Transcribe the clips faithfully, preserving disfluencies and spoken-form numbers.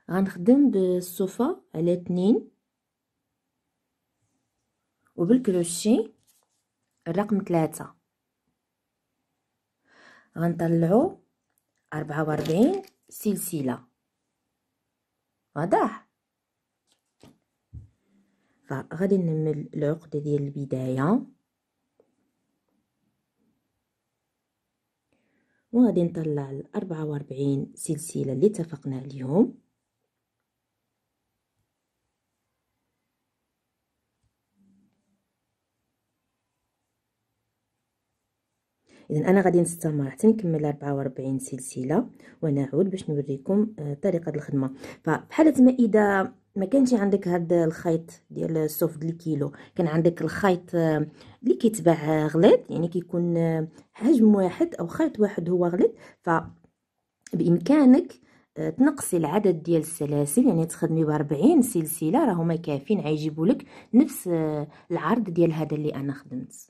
غنخدم بالصوفة على اتنين وبالكروشي الرقم ثلاثة. غنطلعو أربعة وربعين سلسلة. واضح؟ فغادي نمل العقدة ديال البداية وغادي نطلع الأربعة وربعين سلسلة اللي اتفقنا عليهم. اذا انا غادي نستمر حتى نكمل أربعة وربعين سلسله ونعود باش نوريكم طريقه الخدمه. فبحالة ما اذا ما كانش عندك هذا الخيط ديال الصوف ديال الكيلو، كان عندك الخيط اللي كيتباع غليظ، يعني كيكون حجم واحد او خيط واحد هو غليظ، ف بامكانك تنقصي العدد ديال السلاسل، يعني تخدمي ب أربعين سلسله راهما كافيين، غيجيبوا لك نفس العرض ديال هذا اللي انا خدمت.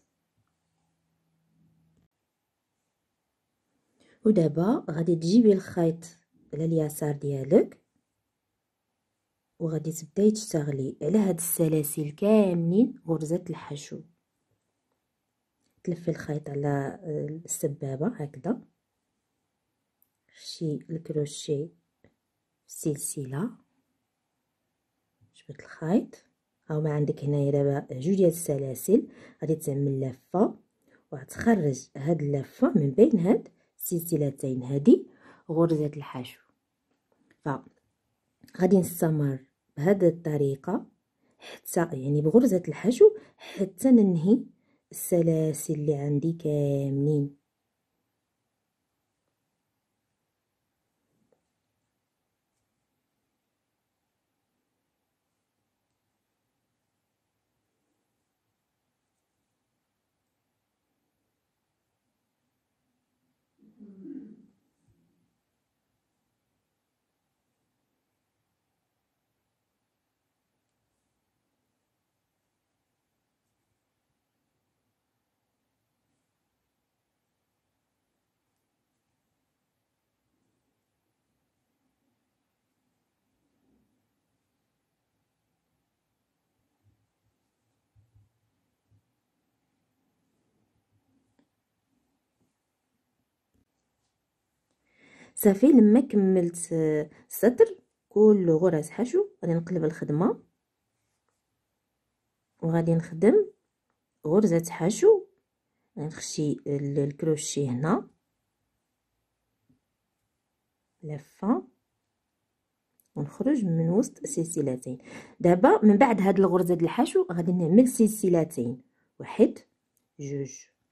ودابا غادي تجيبي الخيط على اليسار ديالك وغادي تبداي تشتغلي على هاد السلاسل كاملين غرزة الحشو. تلفي الخيط على السبابة هكذا، خشي الكروشي في السلسلة، جبت الخيط، هاو ما عندك هنايا دابا جوج ديال السلاسل، غادي تعمل لفة وغتخرج هاد اللفة من بين هاد السلسلتين، هادي غرزة الحشو. فغادي نستمر بهذه الطريقة حتى يعني بغرزة الحشو حتى ننهي السلاسل اللي عندي كاملين. صافي لما كملت السطر كل غرز حشو غادي نقلب الخدمه وغادي نخدم غرزه حشو، غنخشي الكروشي هنا لفه ونخرج من وسط السلسلتين. دابا من بعد هاد الغرزه ديال الحشو غادي نعمل سلسلتين، واحد جوج،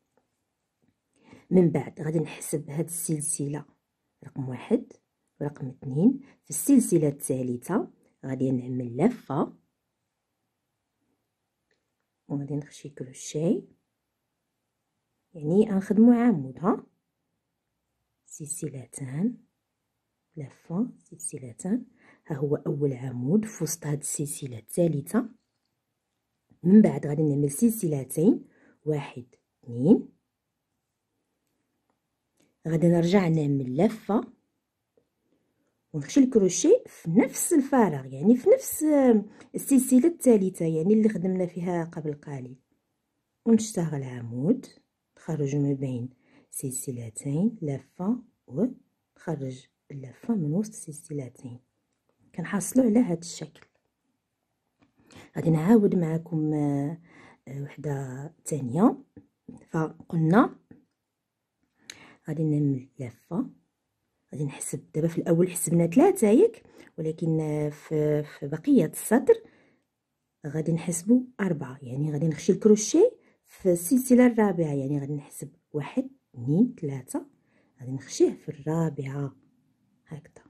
من بعد غادي نحسب هاد السلسله رقم واحد ورقم اثنين، في السلسله الثالثه غادي نعمل لفه وغادي نخشي كروشي، يعني غنخدمو عمود، ها سلسلتان لفه سلسلتان، ها هو اول عمود في وسط هاد السلسله الثالثه. من بعد غادي نعمل سلسلتين، واحد اثنين، غادي نرجع نعمل لفه ونخشي الكروشي في نفس الفراغ، يعني في نفس السلسله الثالثه، يعني اللي خدمنا فيها قبل قليل، ونشتغل عمود نخرج ما بين سلسلتين لفه ونخرج اللفه من وسط السلسلتين، كنحصلوا على هذا الشكل. غادي نعاود معكم وحده ثانيه. فقلنا غادي نعمل لفه، غادي نحسب دابا في الاول حسبنا ثلاثه ياك، ولكن في, في بقيه السطر غادي نحسبوا أربعة، يعني غادي نخشي الكروشي في السلسله الرابعه، يعني غادي نحسب واحد اثنين ثلاثه، غادي نخشيه في الرابعه هكذا.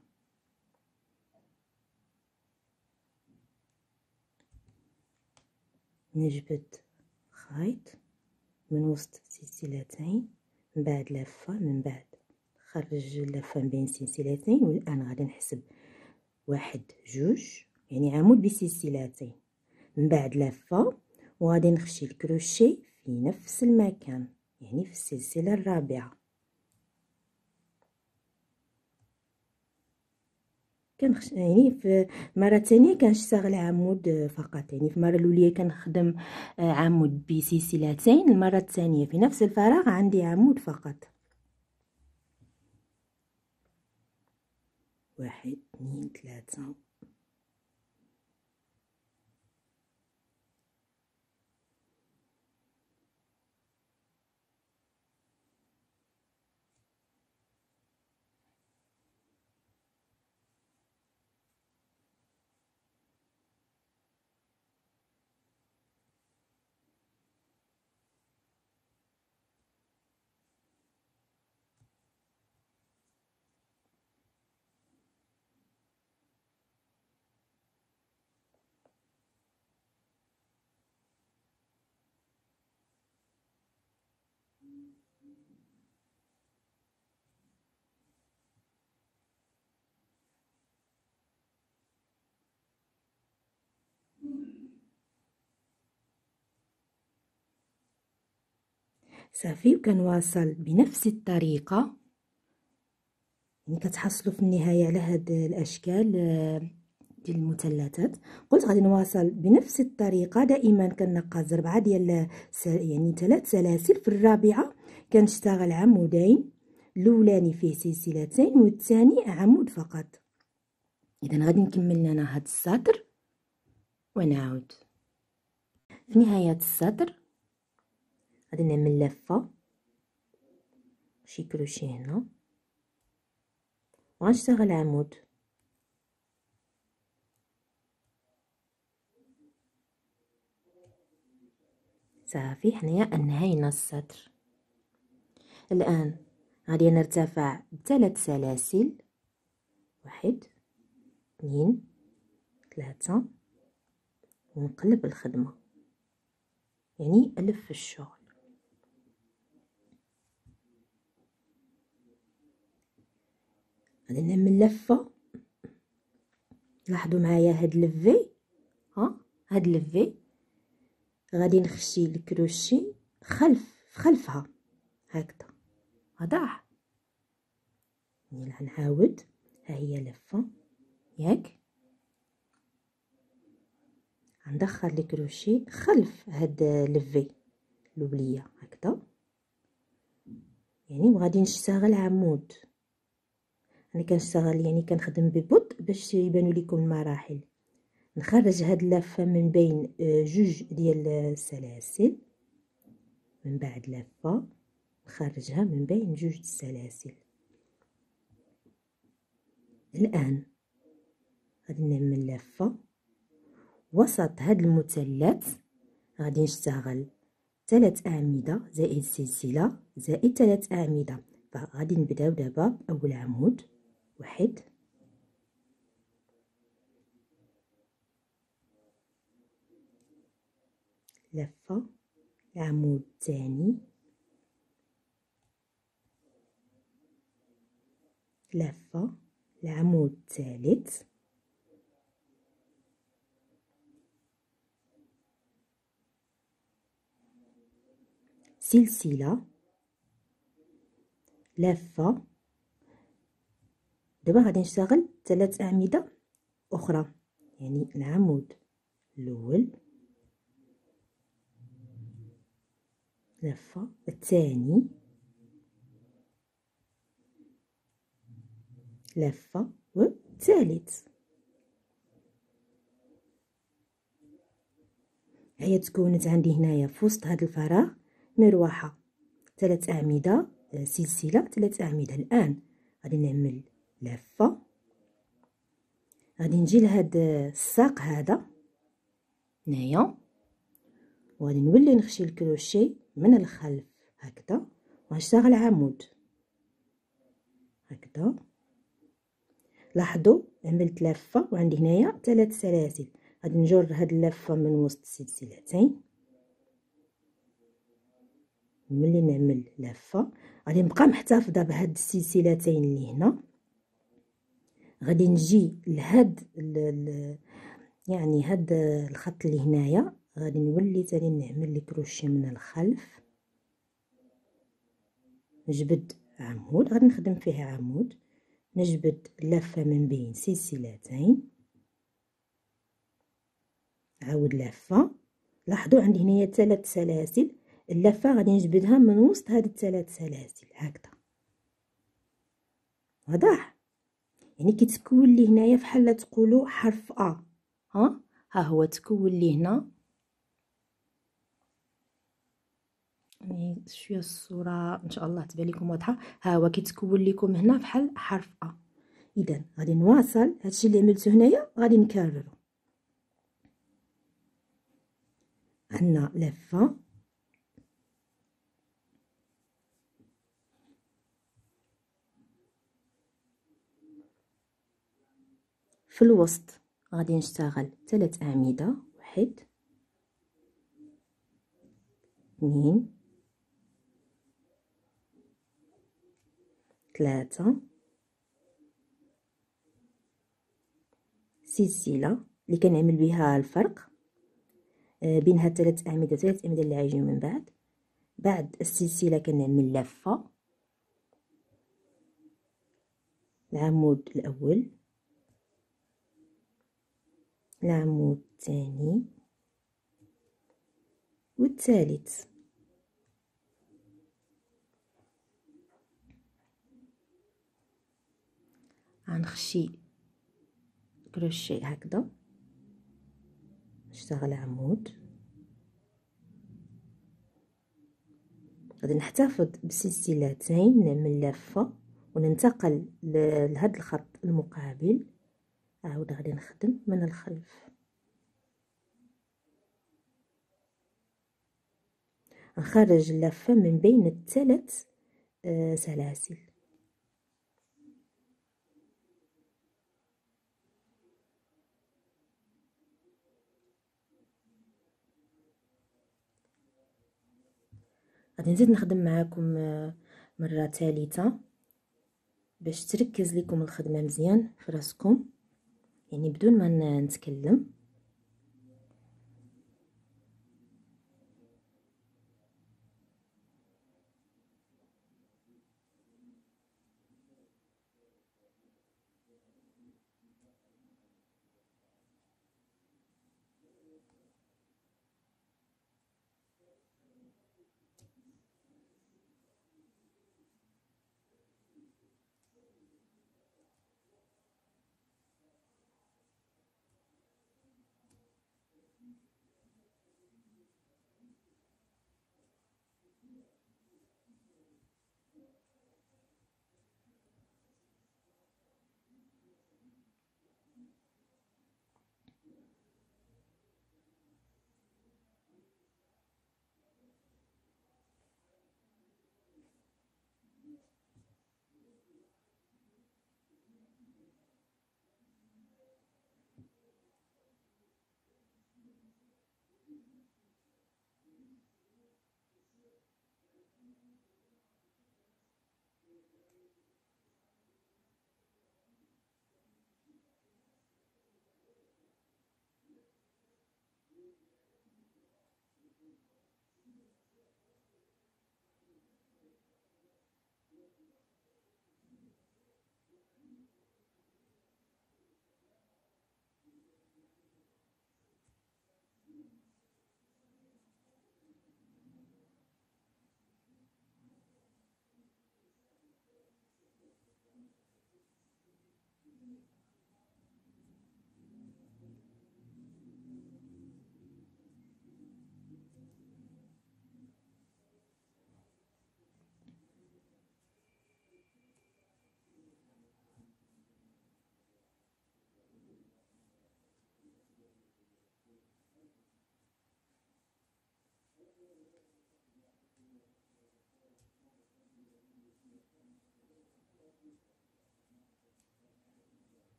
نجبد خيط من وسط سلسلتين، من بعد لفه، من بعد خرج اللفه من بين سلسلتين، والان غادي نحسب واحد جوج، يعني عمود بسلسلتين، من بعد لفه وغادي نخشي الكروشي في نفس المكان، يعني في السلسله الرابعه. كنخش يعني في المره الثانيه كنشتغل عمود فقط. يعني في المره الاولى كنخدم عمود بسلسلتين، المره الثانيه في نفس الفراغ عندي عمود فقط. واحد اثنين ثلاثة. صافي، وكنواصل بنفس الطريقه. يعني كتحصلوا في النهايه على هاد الاشكال ديال المثلثات. قلت غادي نواصل بنفس الطريقه. دائما كنقص ربعه ديال يعني ثلاث سلاسل. في الرابعه كنشتغل عمودين، الاولاني فيه سلسلتين والثاني عمود فقط. اذا غادي نكمل لنا هاد السطر ونعود. في نهايه السطر غادي نعمل لفه شي كروشيه هنا وغنشتغل عمود. صافي، حنايا انهينا السطر. الان غادي نرتفع بثلاث سلاسل، واحد اثنين ثلاثة، ونقلب الخدمة، يعني ألف الشغل. غادي نعمل لفة. لاحظوا معايا هاد لفي، ها هاد لفي غادي نخشي الكروشي خلف خلفها هكذا. واضح؟ يعني غنعاود، ها هي لفة ياك، غندخل الكروشي خلف هاد لفي الاوليه هكذا. يعني وغادي نشتغل عمود. انا كنشتغل يعني كنخدم ببطء باش يبانوا لكم المراحل. نخرج هاد اللفه من بين جوج ديال السلاسل، من بعد لفه نخرجها من بين جوج السلاسل. الان غادي نعمل لفه وسط هاد المثلث. غادي نشتغل ثلاث اعمده زائد سلسله زائد ثلاث اعمده. فغادي نبداو دابا باول عمود، واحد لفه، العمود الثاني لفه، العمود الثالث سلسله لفه. دابا غادي نشتغل ثلاث اعمده اخرى، يعني العمود الاول لفه، الثاني لفه، والثالث. هي تكونت عندي هنايا في وسط هذا الفراغ مروحه، ثلاث اعمده سلسله، ثلاث اعمده. الان غادي نعمل لفه، غادي نجي لهاد الساق هذا هنايا، وغادي نولي نخشي الكروشي من الخلف هكذا، وغنشتغل عمود هكذا. لاحظوا عملت لفه وعندي هنايا ثلاث سلاسل. غادي نجر هاد اللفه من وسط السلسلتين، نولي نعمل لفه. غادي نبقى محتفظه بهاد السلسلتين اللي هنا. غادي نجي لهاد يعني هاد الخط اللي هنايا، غادي نولي تاني نعمل الكروشيه من الخلف، نجبد عمود غادي نخدم فيه عمود، نجبد لفة من بين سلسلتين، عاود لفة. لاحظوا عندي هنايا ثلاث سلاسل، اللفة غادي نجبدها من وسط هاد الثلاث سلاسل هكذا. واضح؟ يعني كيتكون لي هنايا فحال تقولوا حرف ا. ها ها هو تكون لي هنا، يعني شويه الصوره ان شاء الله تبان لكم واضحه. ها هو كيتكون لكم هنا فحال حرف ا. اذا غادي نواصل هادشي اللي عملته هنايا، غادي نكررو. عندنا لفه، في الوسط غادي نشتغل ثلاث اعمده، واحد اثنين ثلاثة، سلسلة اللي كنعمل بها الفرق بين هاد ثلاث اعمدة ثلاث اعمدة اللي غيجيو من بعد. بعد السلسلة كنعمل لفة، العمود الاول، العمود الثاني والثالث. غنخشي كروشي هكذا، نشتغل عمود، غادي نحتفظ بسلسلتين، نعمل لفة وننتقل لهذا الخط المقابل. عاود غادي نخدم من الخلف، نخرج اللفة من بين الثلاث سلاسل. غادي نزيد نخدم معاكم مرة ثالثة باش تركز لكم الخدمة مزيان في راسكم، يعني بدون ما نتكلم.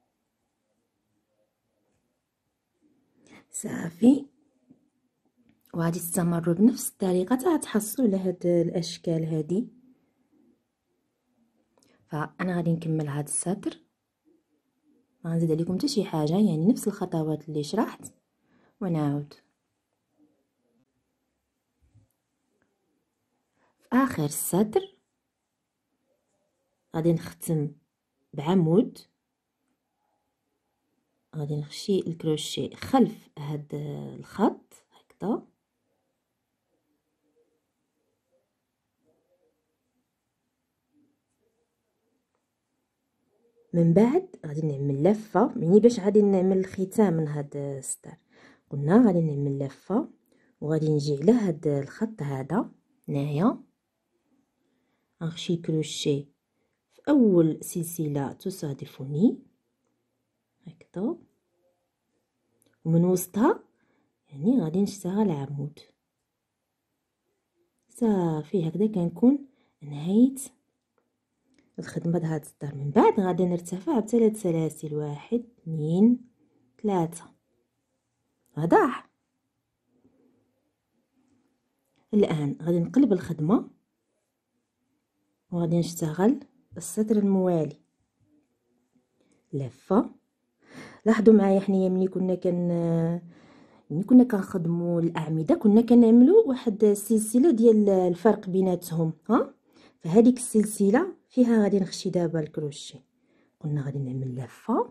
صافي، وغادي تستمروا بنفس الطريقه حتى تحصلوا على هاد الاشكال هادي. فانا غادي نكمل هاد السطر، ما غنزيد عليكم حتى شي حاجه، يعني نفس الخطوات اللي شرحت ونعاود. في اخر السطر غادي نختم بعمود، غادي نخشي الكروشيه خلف هاد الخط هكذا، من بعد غادي نعمل لفه يعني باش غادي نعمل الختام من هاد السطر. قلنا غادي نعمل لفه وغادي نجي على هاد الخط هذا هنايا، غنخشي كروشيه في اول سلسله تصادفني هكذا، ومن وسطها يعني غادي نشتغل عمود صافي. هكذا كنكون نهايت الخدمه د هاد السطر. من بعد غادي نرتفع بثلاث سلاسل، واحد اثنين ثلاثه. واضح؟ الان غادي نقلب الخدمه وغادي نشتغل السطر الموالي، لفه. لاحظوا معايا حنايا ملي كنا كن ملي كنا كنخدموا الاعمده كنا كنعملوا واحد السلسله ديال الفرق بيناتهم، ها. فهذيك السلسله فيها غادي نخشي دابا الكروشيه. قلنا غادي نعمل لفه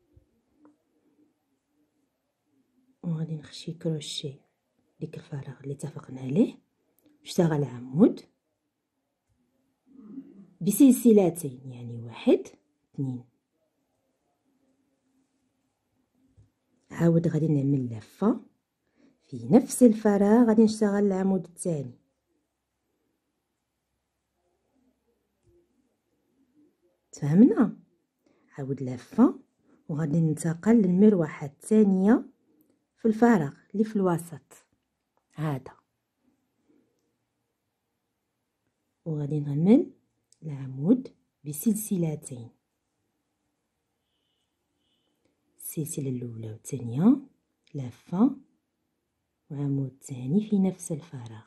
وغادي نخشي كروشيه ديك الفراغ اللي اتفقنا عليه، نشتغل عمود بسلسلتين، يعني واحد اثنين. عاود غادي نعمل لفه في نفس الفراغ، غادي نشتغل العمود الثاني. تفهمنا؟ عاود لفه وغادي ننتقل للمروحه الثانيه في الفراغ اللي في الوسط هذا، وغادي نعمل العمود بسلسلتين، السلسله الاولى والثانيه، لفه وعمود ثاني في نفس الفراغ.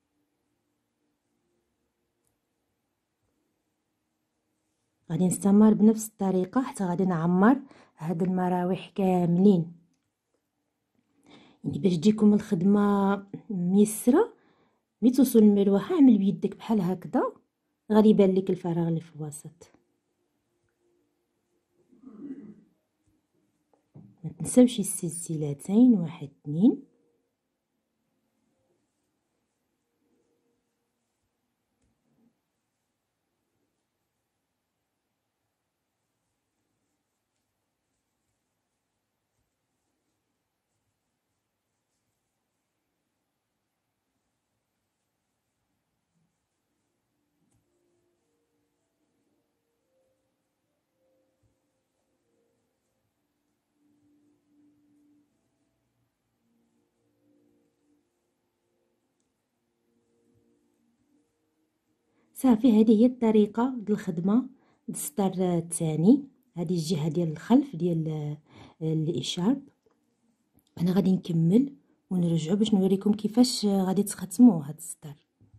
غادي نستمر بنفس الطريقه حتى غادي نعمر هاد المراوح كاملين. يعني باش تجيكم الخدمه ميسره، ملي توصل المروحه اعمل بيدك بحال هكذا، غادي يبان لك الفراغ اللي في الوسط. ما تنساوش السلسلتين، واحد اثنين. صافي، هذه هي الطريقه ديال الخدمه ديال السطر الثاني. هذه الجهه ديال الخلف ديال الاشارب. انا غادي نكمل ونرجعوا باش نوريكم كيفاش غادي تختموا هذا السطر.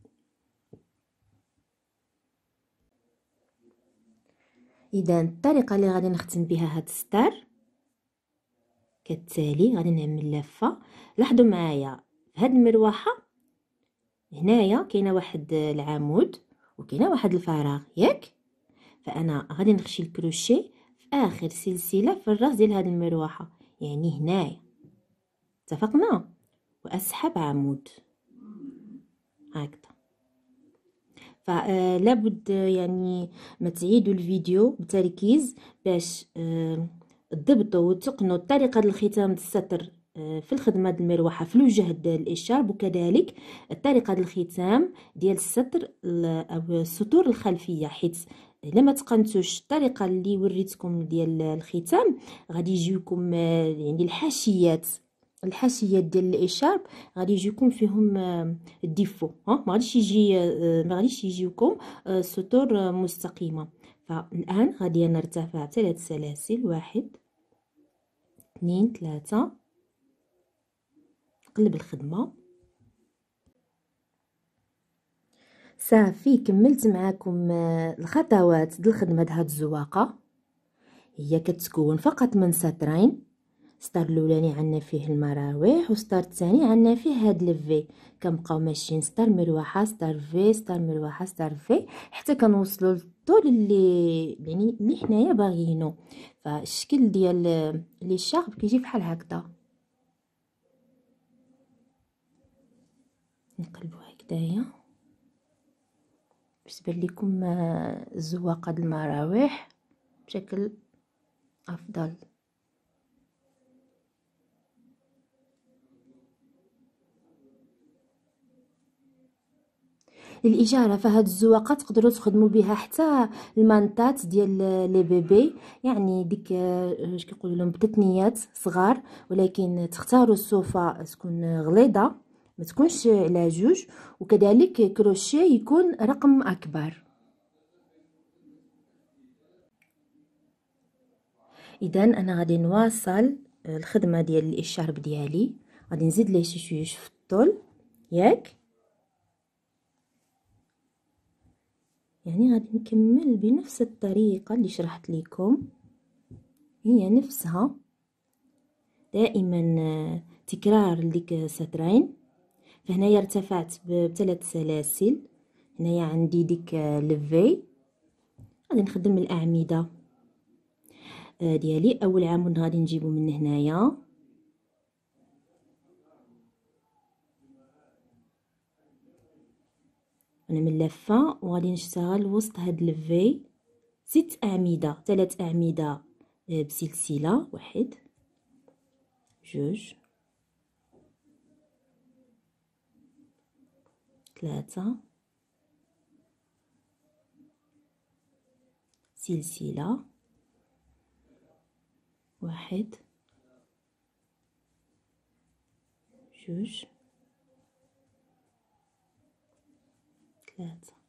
اذا الطريقه اللي غادي نختم بها هذا السطر كالتالي. غادي نعمل لفه. لاحظوا معايا في هذه المروحه هنايا كاينه واحد العمود وكاينه واحد الفراغ، ياك؟ فانا غادي نخشي الكروشيه في اخر سلسله في الراس ديال هذه المروحه، يعني هنايا. اتفقنا؟ واسحب عمود هكذا. فلا بد يعني ما تعيدوا الفيديو بتركيز باش تضبطوا وتقنوا الطريقه ديال الختام السطر في الخدمه ديال المروحه في الوجه ديال الاشارب، وكذلك الطريقه ديال الختام ديال السطر او السطور الخلفيه. حيت الا ما تقنتوش الطريقه اللي وريتكم ديال الختام غادي يجيوكم يعني الحاشيات الحاشيات ديال الاشارب غادي يجيكم فيهم الديفو، ها ما غاديش يجي ما غاديش يجيوكم سطور مستقيمه. فالان غادي نرتفع ثلاث سلاسل، واحد اثنين ثلاثه، نقلب الخدمه صافي كملت معاكم الخطوات ديال خدمة هاد الزواقة. هي كتكون فقط من سطرين. السطر الاولاني عندنا فيه المراوح، والسطر الثاني عندنا فيه هاد الفي. كنبقاو ماشيين سطر مروحه سطر في سطر مروحه سطر في حتى كنوصلوا للطول اللي يعني اللي حنايا باغيينو. فالشكل ديال لي شارب كيجي بحال هكذا. نقلبو هكذايا باش تبان لكم الزواقه د المراوح بشكل افضل. للاجاره فهاد الزواقه تقدروا تخدموا بها حتى المانطات ديال لي بيبي، يعني ديك اش كيقولوا لهم بتتنيات صغار، ولكن تختاروا الصوفه تكون غليظه ما تكونش على جوج، وكذلك كروشيه يكون رقم اكبر. اذا انا غادي نواصل الخدمه ديال الاشارب ديالي. غادي نزيد ليه شي شويش في الطول ياك، يعني غادي نكمل بنفس الطريقه اللي شرحت لكم، هي نفسها دائما تكرار لديك سطرين. فهنايا ارتفعت بثلاث سلاسل، هنايا عندي ديك لفي. غادي نخدم الاعمده ديالي. اول عمود غادي نجيبو من هنايا، انا من لفه وغادي نشتغل وسط هاد لفي ست اعمده، ثلاث اعمده بسلسله، واحد جوج ثلاثة سلسلة، واحد جوج ثلاثة.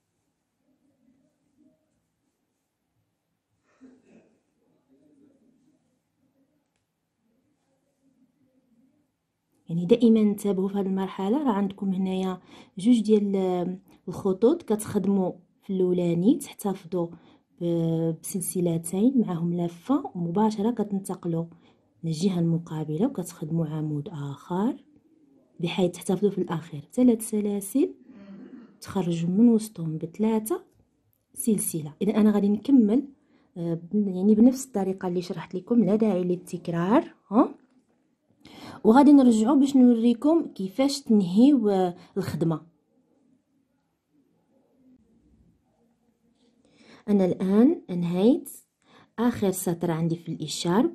يعني دائما انتبهوا في هذه المرحله، راه عندكم هنايا جوج ديال الخطوط كتخدموا في الاولاني تحتفظوا بسلسلتين معهم لفه، ومباشره كتنتقلوا للجهه المقابله وكتخدموا عمود اخر بحيث تحتفظوا في الاخير ثلاث سلاسل تخرجوا من وسطهم بثلاثه سلسله. اذا انا غادي نكمل يعني بنفس الطريقه اللي شرحت لكم، لا داعي للتكرار ها. وغادي نرجعوا باش نوريكم كيفاش تنهيو الخدمه. انا الان انهيت اخر سطر عندي في الاشارب.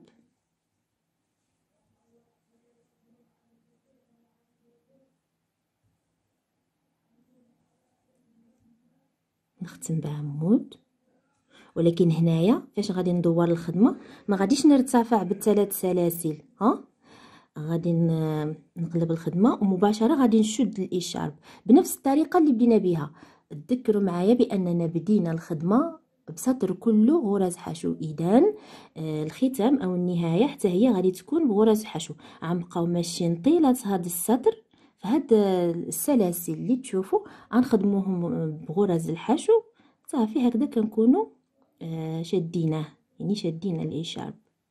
نختم بعمود، ولكن هنايا فاش غادي ندور الخدمه ما غاديش نرتفع بالثلاث سلاسل ها، غادي نقلب الخدمه ومباشره غادي نشد الاشارب بنفس الطريقه اللي بدينا بها. تذكروا معايا باننا بدينا الخدمه بسطر كله غرز حشو، اذا الختام او النهايه حتى هي غادي تكون بغرز حشو. غنبقاو ماشيين طيله هذا السطر فهاد السلاسل اللي تشوفوا غنخدموهم بغرز الحشو صافي. هكذا كنكونوا شديناه، يعني شدينا الاشارب.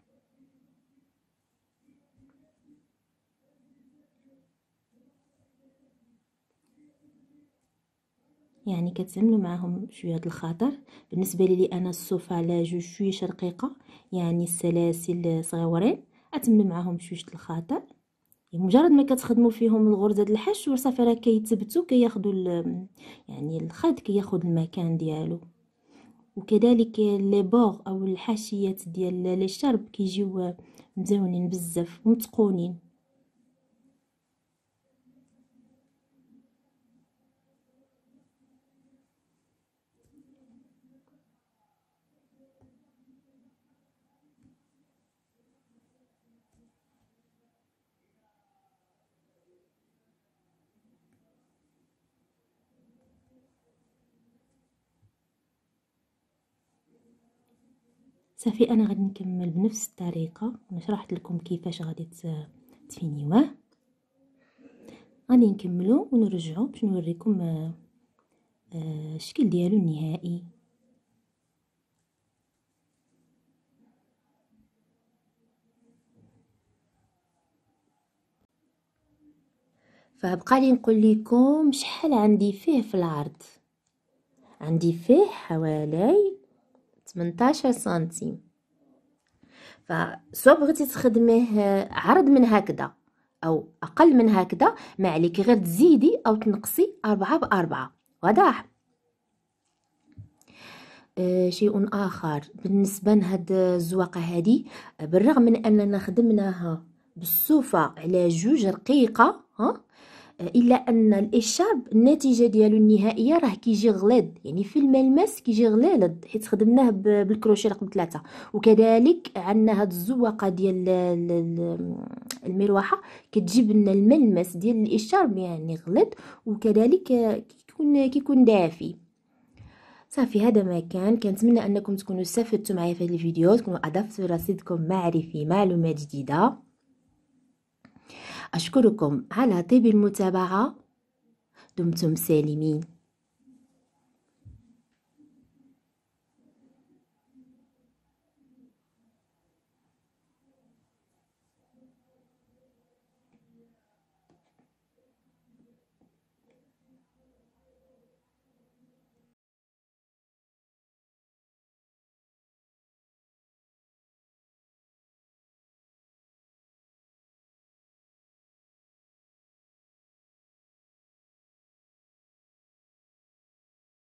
يعني كتعملوا معاهم شويه الخطر. بالنسبه لي انا الصوفه على جوج شويه رقيقه، يعني السلاسل صغيورين، اتمنوا معاهم شويه الخطر. مجرد ما كتخدموا فيهم الغرزه د الحشو صافي راه كيتثبتوا كياخذوا يعني الخيط كياخذ المكان ديالو. وكذلك لي بور او الحاشيات ديال لي شرب كيجيو مزونين بزاف ومتقونين. صافي انا غادي نكمل بنفس الطريقه. انا شرحت لكم كيفاش غادي تفينيوه، غادي نكملو ونرجعو باش نوريكم آه الشكل ديالو النهائي. فبقى لي نقول لكم شحال عندي فيه في العرض. عندي فيه حوالي ثمنطاش سنتيم. فسواء بغيتي تخدميه عرض من هكذا او اقل من هكذا، ما عليك غير تزيدي او تنقصي أربعة بأربعة. واضح؟ آه شيء اخر بالنسبه لهاد الزواقه هذه، بالرغم من اننا خدمناها بالصوفه على جوج رقيقه، ها، الا ان الاشارب النتيجه ديالو النهائيه راه كيجي غليظ، يعني في الملمس كيجي غليظ حيت خدمناه بالكروشيه رقم ثلاثة. وكذلك عندنا هاد الزواقه ديال المروحه كتجيب لنا الملمس ديال الاشارب يعني غليظ، وكذلك كيكون كيكون دافي. صافي، هذا ما كان. كنتمنى انكم تكونوا استفدتوا معايا في هذا الفيديو، تكونوا اضفتوا رصيدكم معرفي معلومات جديده. أشكركم على طيب المتابعة. دمتم سالمين.